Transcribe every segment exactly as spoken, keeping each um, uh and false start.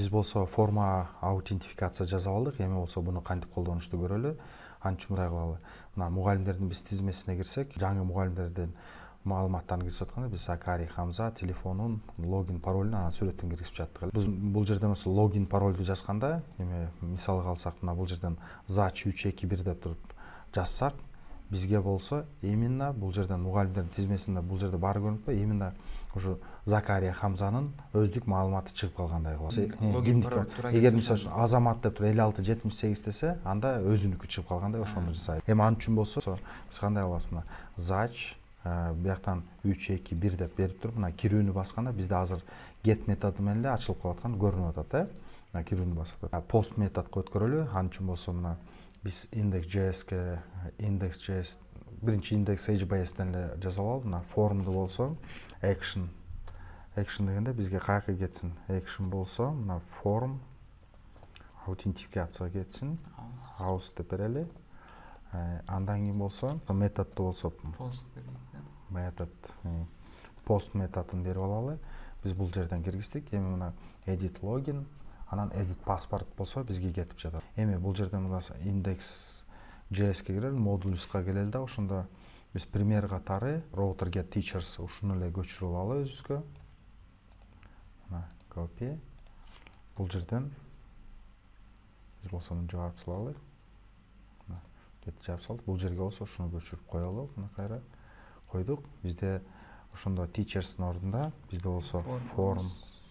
биз болсо форма аутентификация жазып алдык. Эми болсо буну кантип колдонушту көрөлү. Анын үчүн мындай кылалы. Мына мугалимдердин биз тизмесине кирсек, жаңы мугалимдердин маалыматтарын киргизип атканда биз Закарий Хамза телефонун, логин, паролун, анан сүрөтүн киргизип жаттык. Биз бул жерден болсо логин, паролду жазганда, эми мисалга алсак, мына бул жерден зач үч эки бир деп туруп жазсак, бизге болсо именно бул жерден мугалимдердин тизмесинде бул жерде баары көрүнүп атпайбы, именно ушу Закария Хамзанын өздүк маалыматы чыгып калгандай кылабыз. Эгер мисалы үчүн Азамат деп туруп элүү алты жетимиш сегиз десе, анда өзүнүкү чыгып калгандай ошону жасайбыз. Эми анын үчүн болсо биз кандай кылабыз? Мына зач бияктан үч эки бир деп берип туруп, мына кирүүнү басканда бизде азыр get методу менен эле ачылып калып аткан көрүнүп атат, э? Мына кирүүнү басып атат. Post методко өткөрөлү. Анын үчүн болсо мына биз index.jsке index.js биринчи индекс эйч би эстен эле жазып алып, мына формду болсо action action дегенде бизге каяка кетсин? Action болсо мына form аутентификацияга кетсин. House деп берели. Андан кийин болсо методду болсо post метод post методун берип алалы. Биз бул жерден киргиздик. Эми мына edit login, анан edit password болсо бизге кетип жатат. Эми бул жерден мына index.jsке кирели, moduluска келели да, ошондо биз пример катары router get teachers ушуну эле көчүрүп алалы өзүбүзгө. Мына copy. Бул жерден биз болсо муну жаап салалы. Мына кет жаап салдык. Бул жерге болсо ушуну көчүрүп коелу. Мына кайра койдук. Бизде ошондо teachers'ın ордунда бизде болсо form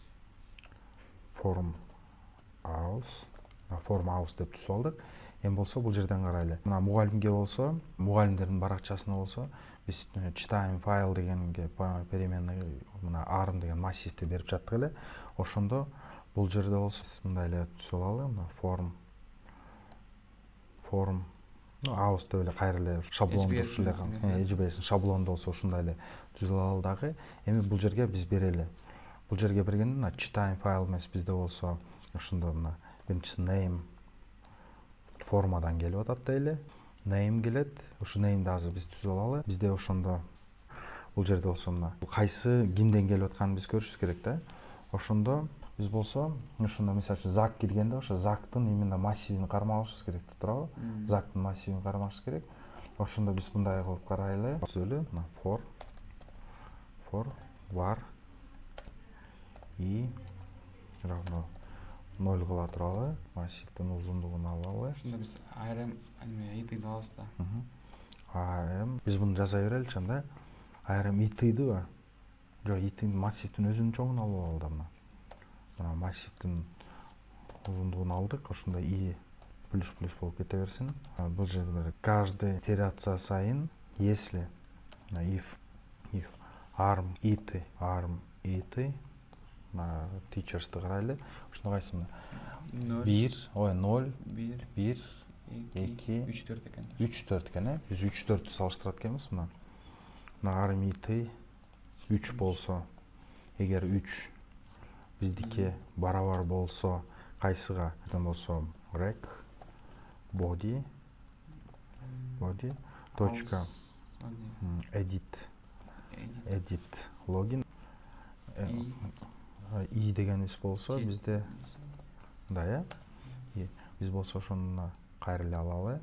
form house, form house деп түзүп алдык. Эми болсо бул жерден карайлы. Мына мугалимге болсо, мугалимдердин баракчасына болсо биз читаем файл дегенге переменный мына arm деген массивди берип жаттык эле. Ошондо бул жерде болсо мындай эле түзүп алалы. Мына form form house деп эле кайра эле шаблонду ушул эле эйч би эстин шаблонду болсо ушундай эле түзүп алалы дагы. Эми бул жерге биз берели. Бул жерге бергенде мына читаем файл эмес, бизде болсо ошондо мына биринчиси name формадан келип атат дейли. Name келет. Ушу name'ди азыр биз түзүп алалы. Бизде ошондо бул жерде болсо мына кайсы кимден келип атканын биз көрүшүбүз керек да. Ошондо биз болсо ошондо мисалы үчүн Зак киргенде ошо Зактын именно массивин кармашыбыз керек, туурабы? Зактын массивин кармашыбыз керек. Ошондо биз мындай кылып карайлы. Түзөлү. Мына for for var и равно ноль кыла туралы. Массивдин узундугун алалы. Ошондо биз arm it алабыз да. Arm биз буну жаза береличи анда. Arm it'дибы? Жок, it'ин массивдин өзүнүн чоңун алып алалы да мына. Мына массивдин узундугун алдык. Ошондо и плюс плюс болуп кете берсин. Бул жерде каждый итерация сайын если if if arm it arm it на teachers'ты карайлы. Ушуну кайсы мына бир, ой ноль, бир, эки, үч, төрт экен. үч, төрт экен, э? Биз үч, төрттү салыштырат экенбиз мына. Мына arm it үч болсо, эгер үч биздики барабар болсо, кайсыга? Бирден болсо rec body body точка edit edit login и дегенибиз болсо бизде мындай, э? Биз болсо ошону кайра эле алалы.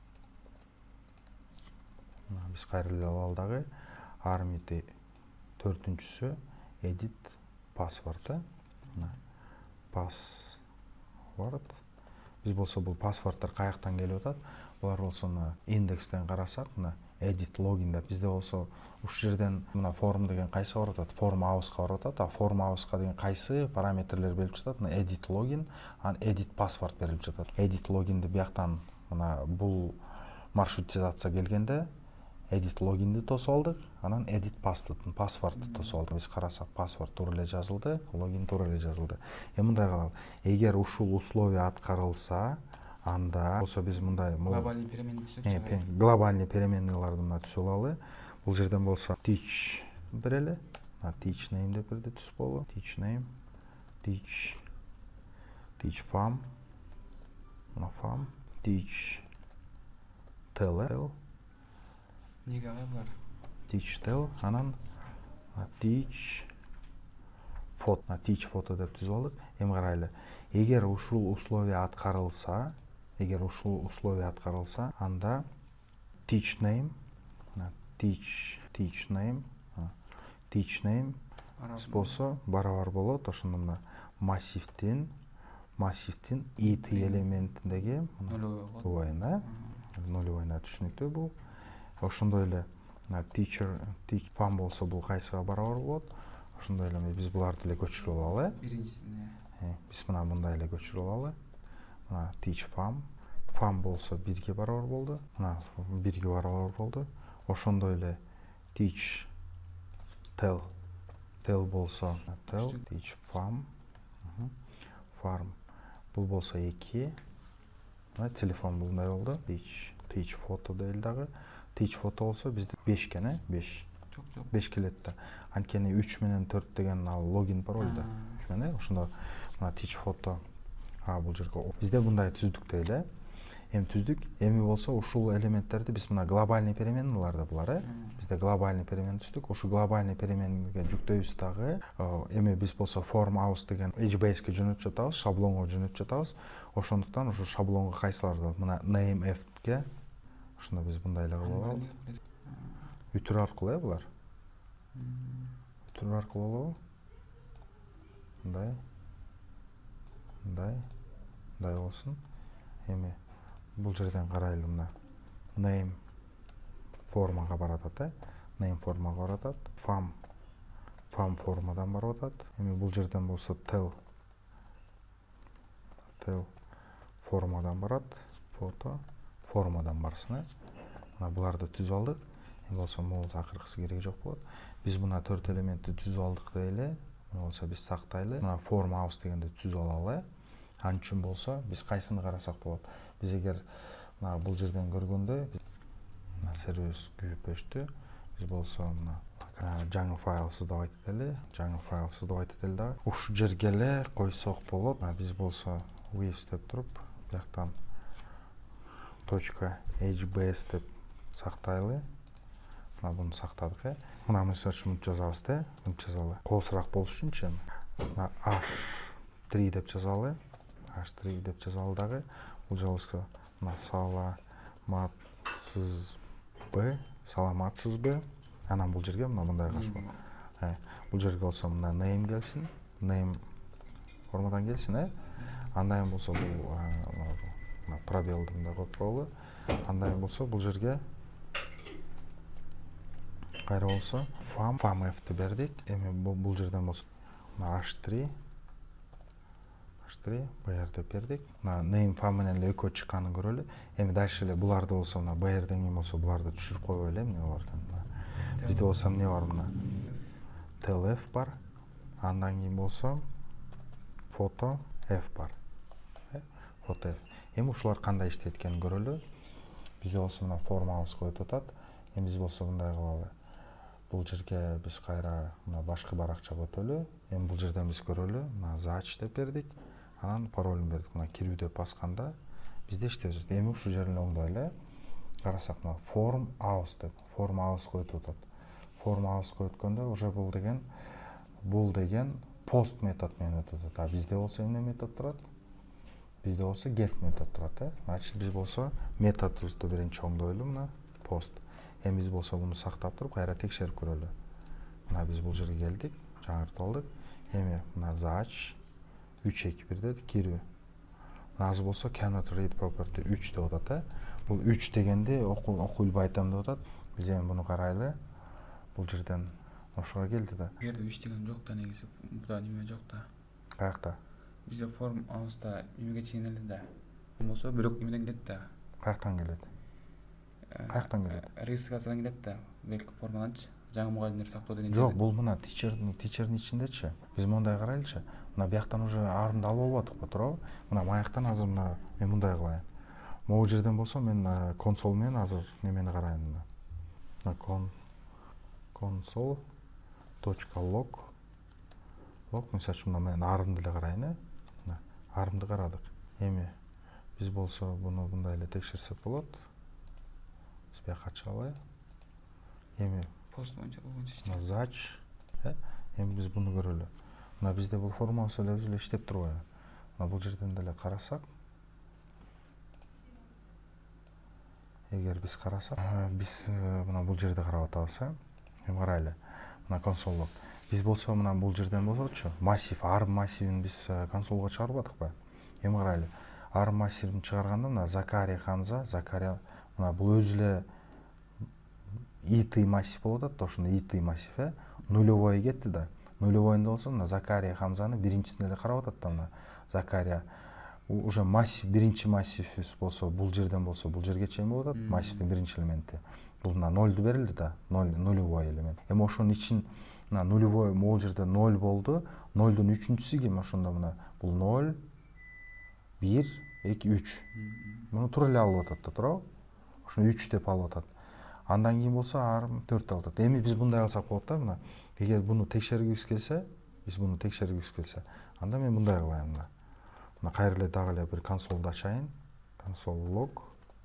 Мына биз кайра эле алалы дагы. arm it төртүнчүсү edit password, э? Мына password. Биз болсо бул паспорттор каяктан келип атат? Булар болсо мына индекстен карасак, мына edit login деп бизде болсо ушул жерден мына form деген кайсыга барып атат? Form house'га барып атат. А form house'га деген кайсы параметрлер берилип жатат? Мына edit login, анан edit password берилип жатат. Edit loginди бияктан мына бул маршрутизация келгенде edit loginди тосуп алдык, анан edit passwordду тосуп алдык. Биз карасак, password туура эле жазылды, login туура эле жазылды. Эми мындай кылалы. Эгер ушул условия аткарылса, анда болсо биз мындай глобальный переменный глобальный переменныйларды мына түзүп алалы. Бул жерден болсо teach берели. Мына teach name деп бирде түзүп алалы. Teach name, teach teach fam, мына fam, teach tell. Неге булар? Teach tell, анан teach фото teach фото деп түзүп алдык. Эми карайлы. Эгер ушул условие аткарылса, эгер ушул условие аткарылса, анда teach name, teach teach name, teach name болсо барабар болот. Ошондо мына массивдин массивдин ит элементиндеги нулевойна, нулевойна түшүнүктүү бул. Ошондой эле teacher teach fam болсо бул кайсыга барабар болот? Ошондой эле биз буларды эле көчүрүп алалы. Биринчисине. Биз мына мындай эле көчүрүп алалы. Мына teach fam, fam болсо бирге барабар болду. Мына бирге барабар болду. Ошондой эле teach tell, tell болсо tell, teach fam, farm бул болсо эки. Мына телефон мындай болду. Teach teach photo дейли дагы. Teach photo болсо бизде беш экен, э? беш. Жок, жок. беш келет да. Анткени үч менен төрт деген ал логин пароль да. үч менен, ошондо мына teach photo а бул жерге бизде мындай түздүк дейли. Эми түздүк. Эми болсо ушул элементтерди биз мына глобальный переменналарда булар, э? Бизде глобальный перемен түздүк. Ушу глобальный переменге жүктөйбүз дагы. Эми биз болсо form house деген эйч би эске жөнөтүп жатабыз, шаблонго жөнөтүп жатабыз. Ошондуктан ушу шаблонго кайсыларды мына name f-ге ошондо биз мындай эле кылып алалы. Үтүр аркылуу, э, булар. Үтүр аркылуу болобу? Мындай. Мындай. Мындай болсун. Эми бул жерден карайлы мына name формага барат, э? Name формага барат. Fam fam формадан барып атат. Эми бул жерден болсо tell tell формадан барат. Фото формадан барсын, э? Мына буларды түзүп алдык. Эми болсо могул акыркысы кереги жок болот. Биз мына төрт элементти түзүп алдык дейли. Мына болсо биз сактайлы. Мына form house дегенди түзүп алалы. Ал үчүн болсо биз кайсыны карасак болот? Биз эгер мына бул жерден көргөндө мына сервис күйүп өчтү. Биз болсо мына жаңы файл создавать этели. Жаңы файл создавать этели дагы. Ушул жерге эле койсок болот. Биз болсо waves деп туруп, бияктан .hbs деп сактайлы. Мына буну сактадык, э? Мына мисалы үчүн жазабыз, э? Мынтип жазалы. Коосураак болуш үчүнчү мына h три деп жазалы. h три деп жазалы дагы. Бул жолубузга мына саламатсызбы, саламатсызбы? Анан бул жерге мына мындай кашып. Э, бул жерге болсо мына name келсин. Name формадан келсин, э? Андан болсо бул мына пробелди мындай коюп коелу. Андан болсо бул жерге кайра болсо fam fam f-ти бердик. Эми бул жерден болсо мына h три h три br деп бердик. Мына name fam менен эле экөө чыкканын көрөлү. Эми дальше эле буларды болсо мына brден кийин болсо буларды түшүрүп койбойлу, эмне бар экен. Бизде болсо эмне бар мына? tlf бар. Андан кийин болсо photo f бар. Photo f. Эми ушулар кандай иштейт экенин көрөлү. Бизде болсо мына form house коюп атат. Эми биз болсо мындай кылалы. Бул жерге биз кайра мына башкы баракчага өтөлү. Эми бул жерден биз көрөлү. Мына зач деп бердик. Анан паролун бердик. Мына кирүү деп басканда бизде иштеп жатат. Эми ушул жерин оңдойлу. Карасак мына form house деп form house коюп атат. Form house коюп өткөндө уже бул деген бул деген post метод менен өтүп атат. А бизде болсо эмне метод турат? Бизде болсо get метод турат, э? Значит, биз болсо методубузду биринчи оңдойлу, мына post. Эми биз болсо буну сактап туруп, кайра текшерип көрөлү. Мына биз бул жерге келдик, жаңыртып алдык. Эми мына зач үч эки бир дедик, кирүү. Мына азыр болсо cannot read property үч деп атат, э? Бул үч дегенди окуйлбай айтам деп атат. Биз эми буну карайлы. Бул жерден ошого келди да. Бу жерде үч деген жок да, негизи буда неме жок да. Каякта? Бизде form house-да немеге чейин эле да. Болсо бирок немеден келет да. Каяктан келет? Каяктан келет? Регистрациядан келет да. Белки формаданчы. Жаңы мугалимдерди сактоо деген. Жок, бул мына teacherдин teacherдин ичиндечи. Биз мондай карайлычы. Мына бияктан уже арымды алып алып атыкпы, туурабы? Мына маяктан азыр мына мен мындай кылайын. Могу жерден болсо мен консоль менен азыр немени карайын мына. Мына console.log log мисалы үчүн мына мен арымды эле карайын, э? Мына арымды карадык. Эми биз болсо буну мындай эле текшерсек болот. Биз бияка ачалы. Эми пост боюнча болгончу мына зач, э? Эми биз буну көрөлү. мына бизде бул формула эле өзү эле иштеп турбайбы? Мына бул жерден деле карасак, эгер биз карасак, биз мына бул жерде карап атабыз, э? Эми карайлы. Мына консолдук. Биз болсо мына бул жерден болсочу, массив, арм массивин биз консолго чыгарбадыкпы? Эми карайлы. Арм массивин чыгарганда мына Закария Хамза, Закария мына бул өзү эле ит массив болуп атат да, ошондо ит массив, э? Нулевой кетти да. Нулевойунда болсо мына Закария Хамзаны биринчисине эле карап атат да, мына Закария. Уже массив, биринчи массивибиз болсо бул жерден болсо бул жерге чейин болуп атат, массивдин биринчи элементи. Бул мына нолду берилди да, ноль, нулевой элемент. Эми ошонун ичин мына нулевой могул жерде ноль болду. нолдун үчүнчүсү ким? Ошондо мына бул ноль, бир, эки, үч. Муну туура эле алып атат да, туурабы? Ошону үч деп алып атат. Андан кийин болсо арм төрт алып атат. Эми биз мындай кылсак болот да, мына. Эгер буну текшергибиз келсе, биз буну текшергибиз келсе, анда мен мындай кылайын мына. Мына кайра эле дагы эле бир консолду ачайын. Консол лог.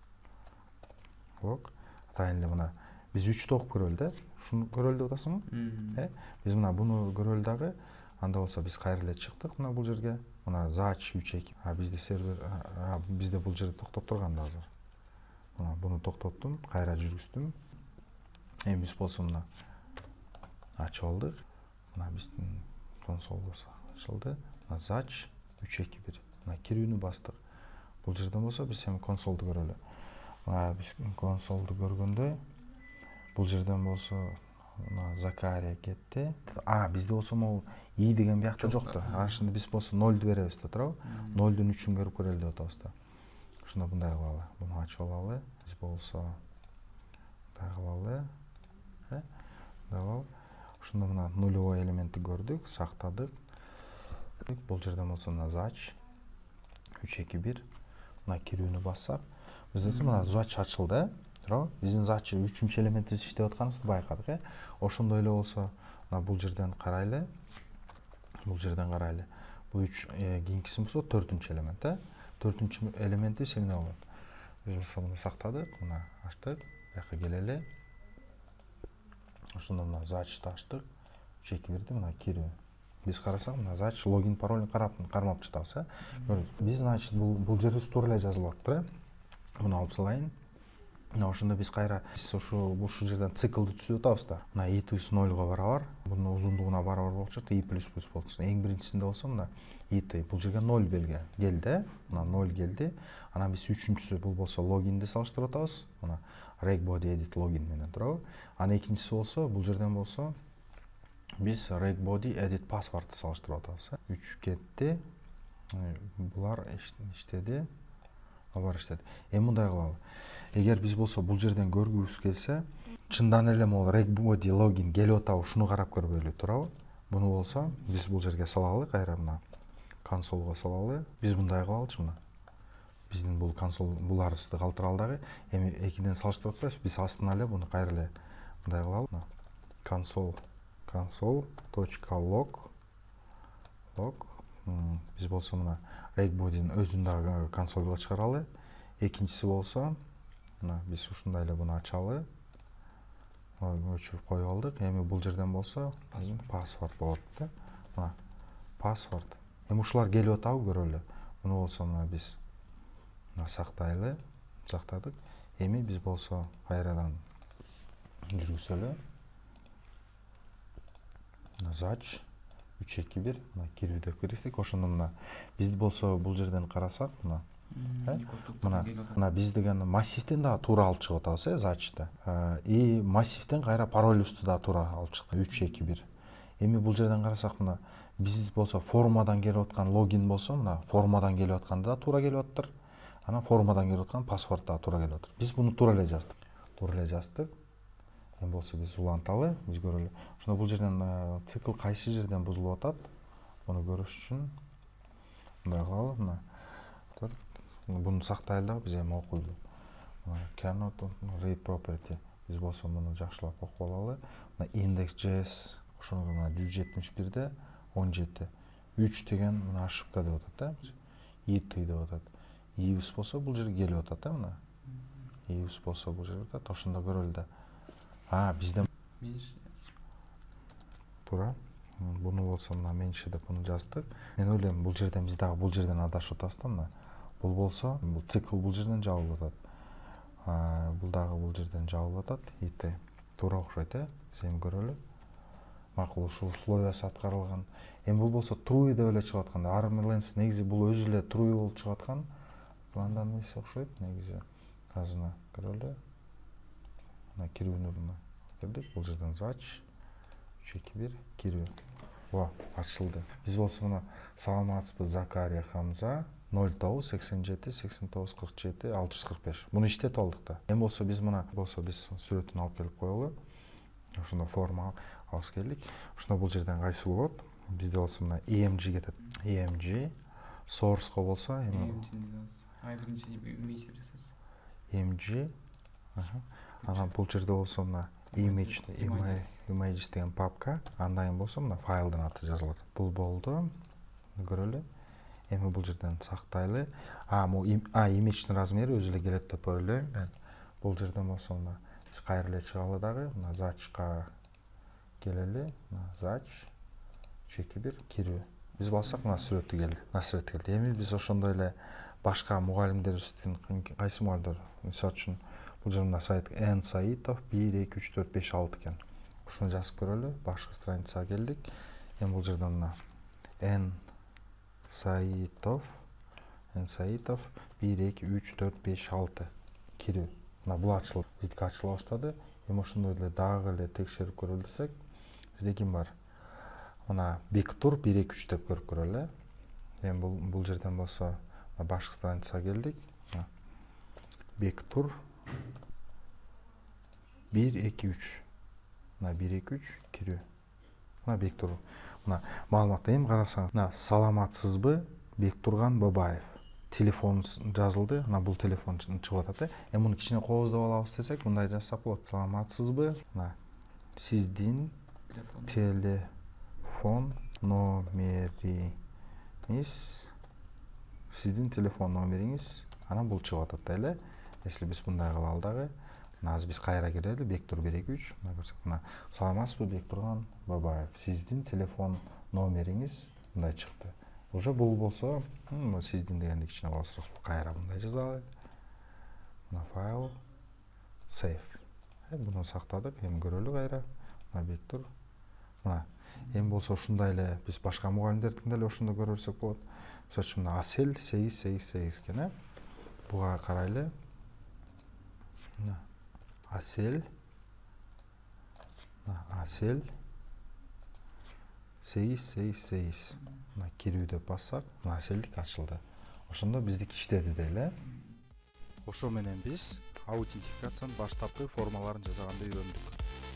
Лог. Атайын эле мына. Биз үчтү окуп көрөлү да. Ушуну көрөлү деп атасыңбы? Э? Биз мына буну көрөлү дагы. Анда болсо биз кайра эле чыктык мына бул жерге. Мына зач үч эки. А бизде сервер, бизде бул жерде токтоп турган да азыр. Мына буну токтоттум, кайра жүргүздүм. Эми биз болсо мына ачып алдык. Мына биздин консол болсо ачылды. Мына зач үч эки бир. Мына кирүүнү бастык. Бул жерден болсо биз эми консолду көрөлү. Мына биз консолду көргөндө бул жерден болсо мына Закария кетти. А, бизде болсо могу и деген биякта жок да. Ошондо биз болсо нолду беребиз да, туурабы? нолдун үчүн көрүп көрөлү деп атабыз да. Ошондо мындай кылалы. Буну ачып алалы. Биз болсо мындай кылалы. Э? Мындай кылалы. Ошондо мына нулевой элементти көрдүк, сактадык. Бул жерден болсо мына зач үч эки бир. Мына кирүүнү бассак, бизде мына зач ачылды, туурабы? Биздин зач үчүнчү элементибиз иштеп атканыбызды байкадык, э? Ошондой эле болсо, мына бул жерден карайлы. Бул жерден карайлы. Бул үч кийинкиси болсо төртүнчү элемент, э? төртүнчү элементи эмне болот? Биз болсо муну сактадык, мына ачтык, бияка келели. Ошондо мына зачты ачтык, үч эки бирди мына кирүү. Биз карасак, мына зач логин паролун карап кармап чытабыз, э? Биз, значит, бул бул жерибиз туура эле жазылып атыптыр, э? Муну алып салайын. Мына ошондо биз кайра ушу ушул жерден циклды түзүп атабыз да. Мына и плюс нольго барабар, бунун узундугуна барабар болчу, и плюс плюс болчу. Эң биринчисинде болсо мына и бул жерге ноль белген келди, э? Мына ноль келди. Анан биз үчүнчүсү бул болсо логинди салыштырып атабыз. Мына reg body edit login менен, туурабы? Анан экинчиси болсо бул жерден болсо биз reg body edit passwordты салыштырып атабыз. үч кетти. Булар иштеди. Алар иштеди. Эми мындай кылалы. Эгер биз болсо бул жерден көргүбүз келсе, чындан эле могу reg body login келип атабы, ушуну карап көрбөйлү, туурабы? Буну болсо биз бул жерге салалы, кайра мына консолго салалы. Биз мындай кылалычы мына. Биздин бул консол буларыбызды калтыралы дагы. Эми экиден салыштырып атпайбыз, биз астына эле буну кайра эле мындай кылалы. Console console.log log биз болсо мына reg body'nin өзүн дагы консольго чыгаралы. Экинчиси болсо мына биз ушундай эле буну ачалы. Өчүрүп коюп алдык. Эми бул жерден болсо паспорт болот да. Мына паспорт. Эми ушулар келип атабы көрөлү. Муну болсо мына биз мына сактайлы. Сактадык. Эми биз болсо кайрадан жүргүзөлү. Мына зач үч эки бир мына кирүү деп кирсек, ошондо мына биз болсо бул жерден карасак, мына мына мына биз деген массивден дагы туура алып чыгып атабыз, э, зачты. И массивден кайра паролибизди дагы туура алып чыктык, үч эки бир. Эми бул жерден карасак, мына биз болсо формадан келип аткан логин болсо, мына формадан келип атканда да туура келип атыптыр. Анан формадан келип аткан паспорт дагы туура келип атыр. Биз буну туура эле жаздык. Туура эле жаздык. Эми болсо биз уланталы, биз көрөлү. Ошондо бул жерден цикл кайсы жерден бузулуп атат? Буну көрүш үчүн мындай кылалы, мына. Буну сактайлы дагы биз эми окуйлу. Cannot read property. Биз болсо муну жакшылап окуп алалы. Мына index.js ошондо мына жүз жетимиш бирде он жети. үч деген мына ошибка деп атат, да? it деп атат. Ibis болсо бул жерге келип атат, да, мына. Ibis болсо бул жерге атат. Ошондо көрөлү да. А, бизде туура. Буну болсо мына меньше деп буну жаздык. Мен ойлойм бул жерден биз дагы бул жерден адашып атабыз да мына. Бул болсо бул цикл бул жерден жабылып атат. Бул дагы бул жерден жабылып атат. ит туура окшойт э. Сен көрөлү. Макул ушул условиясы аткарылган. Эми бул болсо true деп эле чыгып аткан. Arm lens негизи бул өзү эле true болуп чыгып аткан. Пландан эмесе окшойт негизи. Азыр мына көрөлү. Мына кирүүнү мына келдик. Бул жерден зач үч эки бир кирүү. О, ачылды. Биз болсо мына саламатсызбы Закария Хамза ноль тогуз сексен жети сексен тогуз кырк жети алты жүз кырк беш. Муну иштетип алдык да. Эми болсо биз мына болсо биз сүрөтүн алып келип коелу. Ошондо форма алып келдик. Ошондо бул жерден кайсы болот? Бизде болсо мына E M G кетет. E M G source'га болсо эми Ай биринчи имидж деп жазасыз. E M G. Анан бул жерде болсо мына image images деген папка, андан кийин болсо мына файлдын аты жазылат. Бул болду. Көрөлү. Эми бул жерден сактайлы. А, бул а имидждин размери өзү эле келет деп ойлойм. Бул жерден болсо мына биз кайра эле чыгалы дагы, мына зачка келели, мына зач үч эки бир кирүү. Биз бассак мына сүрөтү келди. Мына сүрөт келди. Эми биз ошондой эле башка мугалимдерибиздин кайсы мугалимдер, мисалы үчүн бул жерде мына сайт Н Саитов бир эки үч төрт беш алты экен. Ушуну жазып көрөлү. Башкы страницага келдик. Эми бул жерден мына Н Саитов Н Саитов бир эки үч төрт беш алты кирүү. Мына бул ачылып, биздики ачыла баштады. Эми ошондой эле дагы эле текшерип көрөлү десек, бизде ким бар? Мына Бектур бир эки үч деп көрүп көрөлү. Эми бул бул жерден болсо башкы страницага келдик. Бектур бир эки үч. Мына бир эки үч кирүү. Мына Бектур. Мына маалыматты эми карасаң, мына саламатсызбы Бектурган Бабаев. Телефон жазылды. Мына бул телефон чыгып атат. Эми муну кичине кооздоп алабыз десек, мындай жазсак болот. Саламатсызбы? Мына сиздин телефон номериңиз. Сиздин телефон номериңиз. Анан бул чыгып атат да эле. Если биз мындай кылалы дагы, мына биз кайра кирели, Бектур бир эки үч, мына көрсөк, мына саламатсызбы Бектурган Бабаев. Сиздин телефон номериңиз мындай чыкты. Уже бул болсо, сиздин дегенди кичине кооздук кайра мындай жазалы. Мына файл save. Буну сактадык, эми көрөлү кайра. Мына Бектур. Мына эми болсо ушундай эле биз башка мугалимдердин деле ошондо көрө берсек болот. Мисалы үчүн мына Асель сегиз сегиз сегиз экен, э. Буга карайлы. Мына Асель. Мына Асель сегиз сегиз сегиз. Мына кирүү деп бассак, мына Аселдик ачылды. Ошондо биздики иштеди деле. Ошо менен биз аутентификациянын баштапкы формаларын жасаганды үйрөндүк.